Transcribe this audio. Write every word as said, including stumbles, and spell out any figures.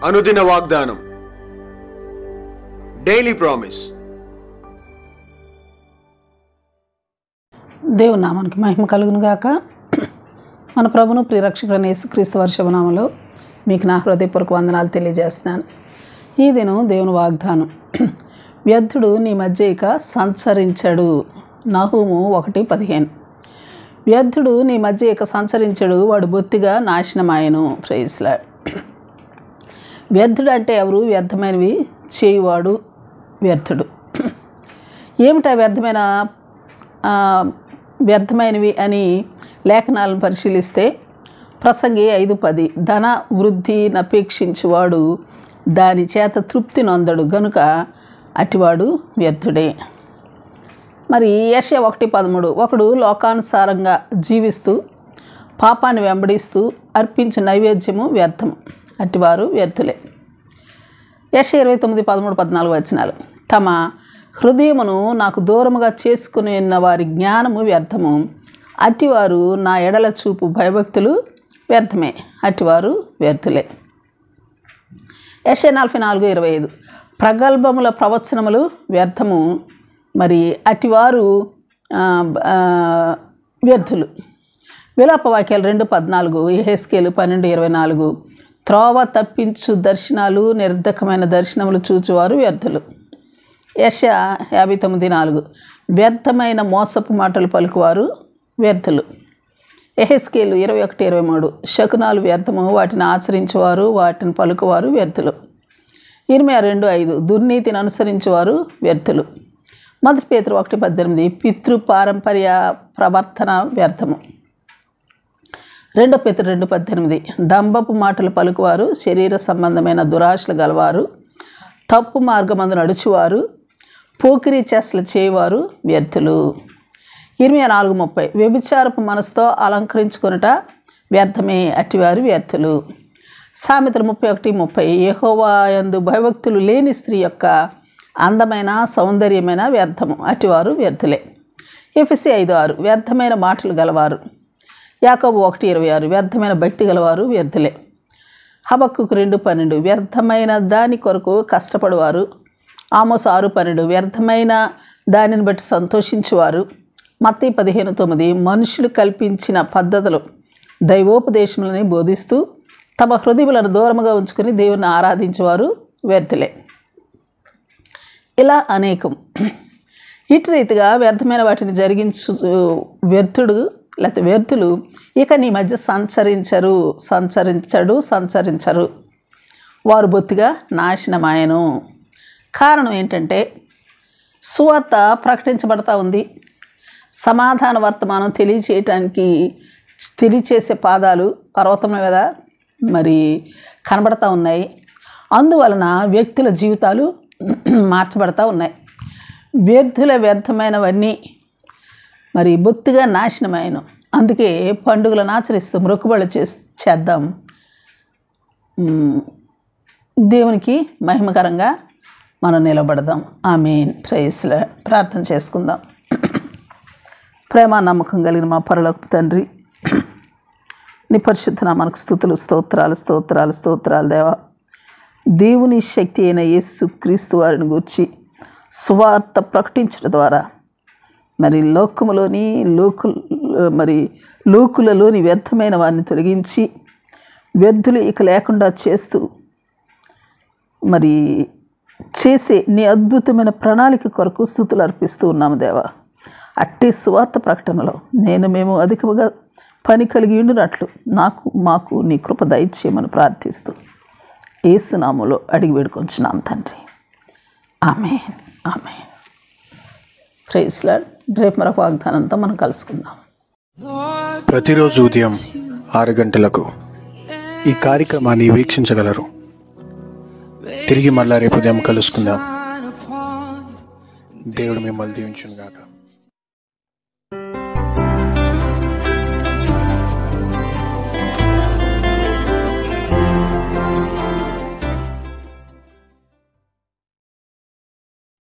అనుదిన వాగ్దానం, daily promise. దేవుని నామానికి మహిమ కలుగును గాక. మన ప్రభును ప్రియరక్షకుడైన యేసుక్రీస్తు వర్షభనామంలో మీకు నా హృదయపూర్వక వందనాలు తెలియజేస్తున్నాను. ఈ దినం దేవుని వాగ్దానం, వ్యర్థుడు నీ మధ్య ఇక సంచరించడు. నహూము ఒకటి పదిహేను. వ్యర్థుడు నీ మధ్య ఇక సంచరించడు, వాడు బొత్తిగా నాశనమాయను. Praise lord. వ్యర్థుడు అంటే ఎవరు? వ్యర్థమైనవి చేయువాడు వ్యర్థుడు. ఏమిటా వ్యర్థమైన వ్యర్థమైనవి అని లేఖనాలను పరిశీలిస్తే, ప్రసంగి ఐదు పది, ధన వృద్ధిని అపేక్షించువాడు దాని చేత తృప్తి నొందడు గనుక అటివాడు వ్యర్థుడే. మరి యెషయా ఒకటి పదమూడు, ఒకడు లోకానుసారంగా జీవిస్తూ పాపాన్ని వెంబడిస్తూ అర్పించే నైవేద్యము వ్యర్థము, అటివారు వ్యర్థులే. యెషయా ఇరవై తొమ్మిది పదమూడు పద్నాలుగు వచనాలు, తమ హృదయమును నాకు దూరముగా చేసుకుని ఉన్న వారి జ్ఞానము వ్యర్థము, అటివారు నా ఎడల చూపు భయభక్తులు వ్యర్థమే, అటివారు వ్యర్థులే. యెషయా నలభై నాలుగు ఇరవై ఐదు, ప్రగల్భముల ప్రవచనములు వ్యర్థము, మరి అటివారు వ్యర్థులు. విలాప వాక్యాలు రెండు పద్నాలుగు, యెహెజ్కేలు పన్నెండు ఇరవై నాలుగు, త్రోవ తప్పించు దర్శనాలు నిర్ధకమైన దర్శనములు చూచువారు వ్యర్థులు. యెషయా యాభై తొమ్మిది నాలుగు, వ్యర్థమైన మోసపు మాటలు పలుకువారు వ్యర్థులు. యెహెజ్కేలు ఇరవై ఒకటి ఇరవై మూడు, శకునాలు వ్యర్థము, వాటిని ఆచరించేవారు వాటిని పలుకువారు వ్యర్థులు. ఇరవై రెండు ఐదు, దుర్నీతిని అనుసరించేవారు వ్యర్థులు. మొదటి పేతురు ఒకటి పద్దెనిమిది, పితృ పారంపర్య ప్రవర్తన వ్యర్థము. రెండో పేతురు రెండు పద్దెనిమిది, డంబపు మాటలు పలుకువారు, శరీర సంబంధమైన దురాశలు గలవారు, తప్పు మార్గమందు నడుచువారు, పోకిరీ చేష్టలు చేయవారు వ్యర్థులు. ఇరవై నాలుగు ముప్పై, వ్యభిచారపు మనసుతో అలంకరించుకొనుట వ్యర్థమే, అటివారు వ్యర్థులు. సామెతలు ముప్పై ఒకటి ముప్పై, యెహోవా యందు భయభక్తులు లేని స్త్రీ యొక్క అందమైన సౌందర్యమైన వ్యర్థము, అటివారు వ్యర్థులే. ఎఫెసీ ఐదు ఆరు, వ్యర్థమైన మాటలు గలవారు. యాకోబు ఒకటి ఇరవై ఆరు, వ్యర్థమైన భక్తి గలవారు వ్యర్థులే. హబక్కుకు రెండు పన్నెండు, వ్యర్థమైన దాని కొరకు కష్టపడువారు. ఆమోస్ ఆరు పన్నెండు, వ్యర్థమైన దానిని బట్టి సంతోషించువారు. మత్తయి పదిహేను తొమ్మిది, మనుషులు కల్పించిన పద్ధతులు దైవోపదేశములని బోధిస్తూ తమ హృదయములను దూరముగా ఉంచుకొని దేవుని ఆరాధించేవారు వ్యర్థులే. ఇలా అనేకం. ఇటు రీతిగా వ్యర్థమైన వాటిని జరిగించు వ్యర్థుడు లేకపోతే వ్యర్థులు ఇక నీ మధ్య సంచరించరు సంచరించడు సంచరించరు వారు బొత్తిగా నాశనమాయను. కారణం ఏంటంటే, సువార్త ప్రకటించబడతా ఉంది. సమాధాన వర్తమానం తెలియచేయటానికి తెలియచేసే పాదాలు పర్వతం మీద మరి కనబడతా ఉన్నాయి. అందువలన వ్యక్తుల జీవితాలు మార్చబడతా ఉన్నాయి. వ్యర్థుల వ్యర్థమైనవన్నీ మరి బొత్తిగా నాశనమైన. అందుకే పండుగలను ఆచరిస్తూ మొక్కుబడులు చే చేద్దాం దేవునికి మహిమకరంగా మనం నిలబడదాం. ఆమేన్. Praise Lord. ప్రార్థన చేసుకుందాం. ప్రేమ నమ్మకం కలిగిన మా పరలోకపు తండ్రి, నీ పరిశుద్ధ నామానికి స్తుతులు స్తోత్రాలు స్తోత్రాలు స్తోత్రాలు దేవా. దేవుని శక్తి అయిన యేసు క్రీస్తు వారిని గూర్చి సువార్త ప్రకటించడం ద్వారా మరి లోకములోని లోకు మరి లోకులలోని వ్యర్థమైన వారిని తొలగించి వ్యర్థులు ఇక లేకుండా చేస్తూ మరి చేసే నీ అద్భుతమైన ప్రణాళిక కొరకు స్తుతులు అర్పిస్తూ ఉన్నాము దేవా. అట్టి సువార్త ప్రకటనలో నేను మేము అధికముగా పని కలిగి ఉండినట్లు నాకు మాకు నీ కృప దయచేయమని ప్రార్థిస్తూ యేసు నామములో అడిగి వేడుకొంచున్నాం తండ్రి. ఆమేన్. ఆమేన్. Praise lord. రేపు మరొక వాగ్దానంతో మనం కలుసుకుందాం. ప్రతిరోజు ఉదయం ఆరు గంటలకు ఈ కార్యక్రమాన్ని వీక్షించగలరు. తిరిగి మళ్ళా రేపు ఉదయం కలుసుకుందాం. దేవుడు మిమ్మల్ని దీవించును గాక.